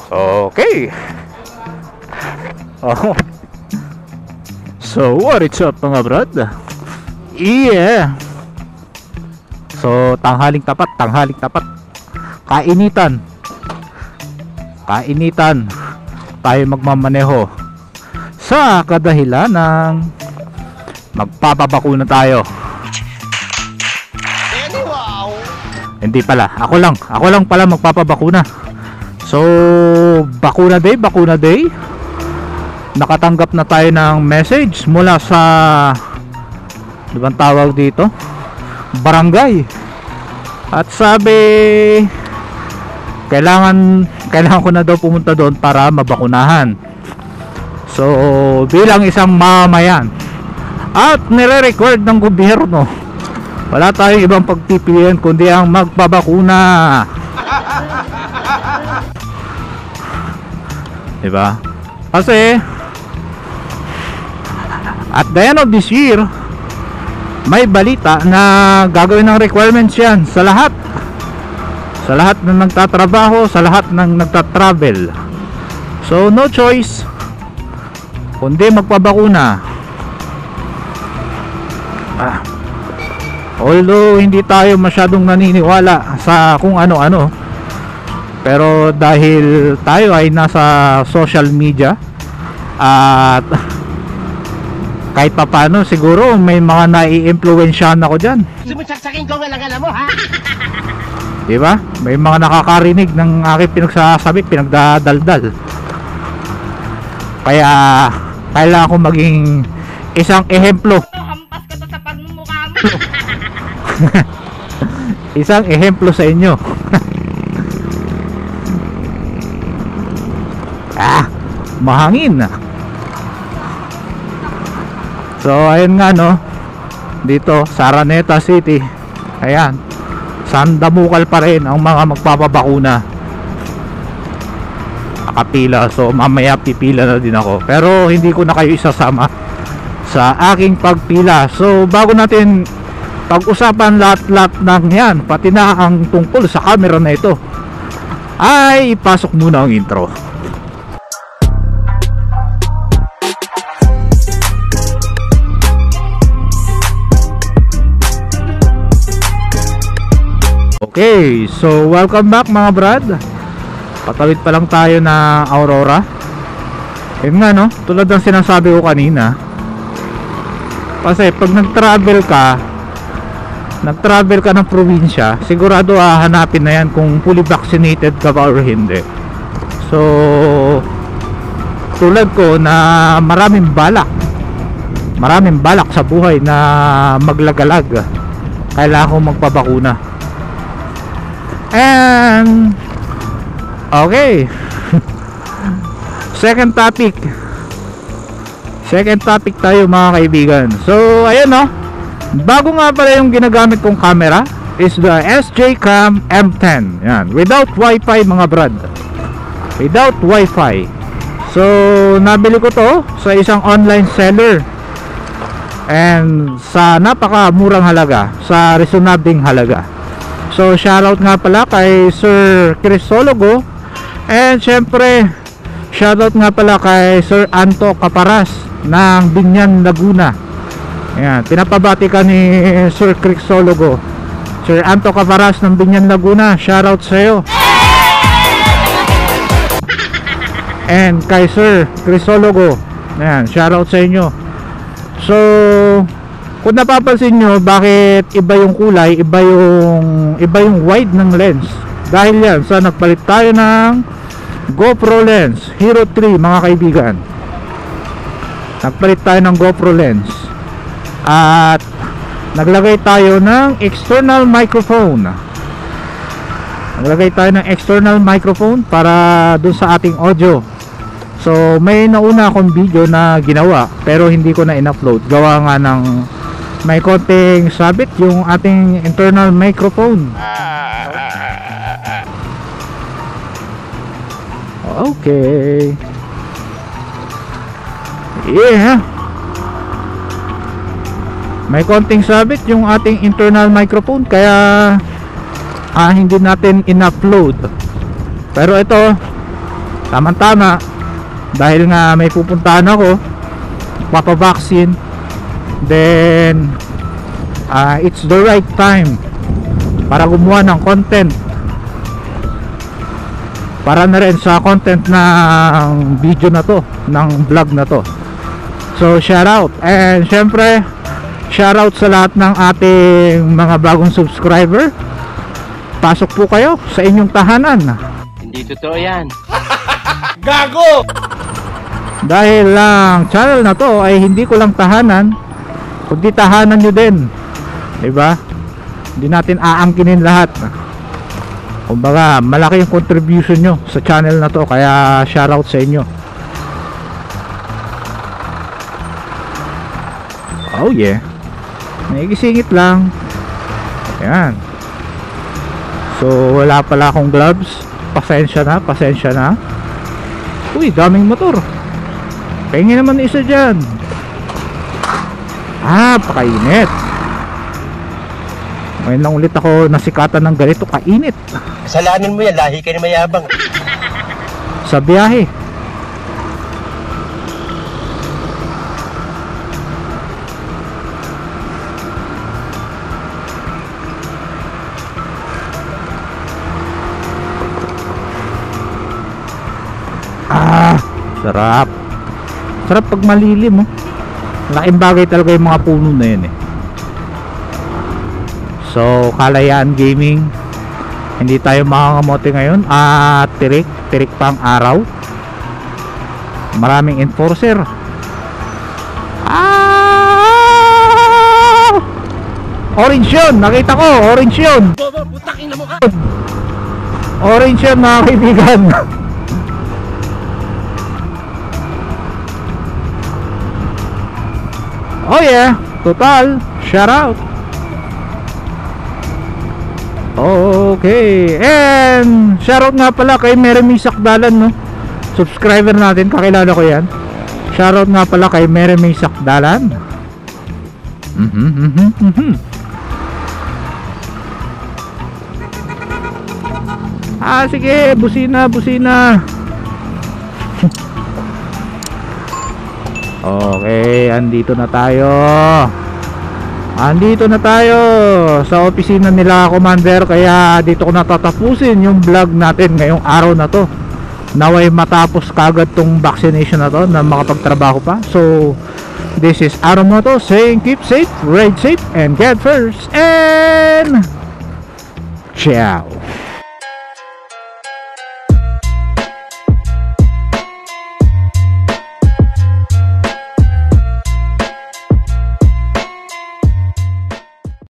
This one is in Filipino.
Okay. Oh. So what is up mga brad? Yeah. So tanghaling tapat. Kainitan tayo magmamaneho sa kadahilan ng magpapabakuna tayo. Hindi pala, ako lang pala magpapabakuna. So bakuna day, nakatanggap na tayo ng message mula sa, di ba tawag dito, barangay. At sabi kailangan ko na daw pumunta doon para mabakunahan. So bilang isang mamamayan at nire-record ng gobyerno, wala tayong ibang pagpipilian kundi ang magpabakuna. Diba? Kasi at the end of this year, may balita na gagawin ng requirements yan sa lahat na nagtatrabaho, sa lahat ng nagtatravel. So no choice kundi magpabakuna. Although hindi tayo masyadong naniniwala sa kung ano-ano, pero dahil tayo ay nasa social media at kahit papano siguro may mga nai-impluwensyahan ako dyan. Sumusaksakin ko nga lang alam mo, ha? Diba? May mga nakakarinig ng aking pinagsasabi, pinagdadaldal. Kaya kailangan ko maging isang ehemplo. Hampas ka to sa pagmumukha mo. Isang ehemplo sa inyo. Mahangin. So ayun nga no, dito sa Araneta City, ayan, sandamukal pa rin ang mga magpapabakuna, nakapila. So mamaya pipila na din ako, pero hindi ko na kayo isasama sa aking pagpila. So bago natin pag-usapan lahat ng yan, pati na ang tungkol sa camera na ito, ay ipasok muna ang intro. Okay, so welcome back mga brad. Patawid pa lang tayo na Aurora. Yun nga no, tulad ng sinasabi ko kanina, kasi pag nag-travel ka ng probinsya, sigurado hahanapin na yan kung fully vaccinated ka ba or hindi. So tulad ko na maraming balak sa buhay na maglagalag, kailangan ko magpabakuna. And okay. Second topic tayo mga kaibigan. So ayan no, bago nga pala yung ginagamit kong camera is the SJ Cam M10. Yan, without wifi mga brad, without wifi. So nabili ko to sa isang online seller, and sa napakamurang halaga, sa reasonabling halaga. So shoutout nga pala kay Sir Crisologo, and syempre shoutout nga pala kay Sir Anto Caparas ng Binyan, Laguna. Ayan, pinapabati ka ni Sir Crisologo, Sir Anto Caparas ng Binyan, Laguna. Shoutout sa'yo. And kay Sir Crisologo, ayan, shoutout sa inyo. So kung napapansin nyo, bakit iba yung kulay, iba yung wide ng lens, dahil yan sa nagpalit tayo ng GoPro lens Hero 3 mga kaibigan. Nagpalit tayo ng GoPro lens at naglagay tayo ng external microphone. Para dun sa ating audio. So may nauna akong video na ginawa pero hindi ko na in-upload, gawa nga ng may konting sabit yung ating internal microphone. Okay. Yeah. May konting sabit yung ating internal microphone, kaya hindi natin in-upload. Pero ito, Tama-tama, dahil nga may pupuntahan ako, papabaksin, then it's the right time para gumawa ng content, para na rin sa content ng video na to, ng vlog na to. So shout out, and syempre shout out sa lahat ng ating mga bagong subscriber. Pasok po kayo sa inyong tahanan. Hindi totoo yan. Gago! Dahil lang channel na to ay hindi ko lang tahanan, kundi tahanan nyo din, diba? Hindi natin aangkinin lahat. Kumbaga malaki yung contribution nyo sa channel na to, kaya shoutout sa inyo. Oh yeah, nagisingit lang. Ayan. So wala pala akong gloves. Pasensya na, pasensya na. Uy, daming motor. Pengi naman isa dyan. Pakainit. Ngayon lang ulit ako nasikatan ng ganito kainit. Kasalanan mo yan, lahi ka ni mayabang. Sa biyahe. Sarap. Sarap pag malilim, oh. Laking bagay talaga yung mga puno na yun, eh. So, Kalayaan Gaming, hindi tayo makangamote ngayon at tirik pa ang araw. Maraming enforcer. Orange yun, nakita ko, orange yun. Bobo, putakin na mo ka! Orange yun, mga kaibigan. Oh yeah, total, shout out. Okay, and shout out nga pala kay Meremy Sakdalan, no? Subscriber natin, kakilala ko yan. Shout out nga pala kay Meremy Sakdalan. Sige, busina. Okay, andito na tayo sa opisina nila, Commander. Kaya dito ko natatapusin yung vlog natin ngayong araw na to. Naway matapos kagad tong vaccination na to na makapagtrabaho pa. So this is Aramoto saying keep safe, ride safe, and get first, and ciao.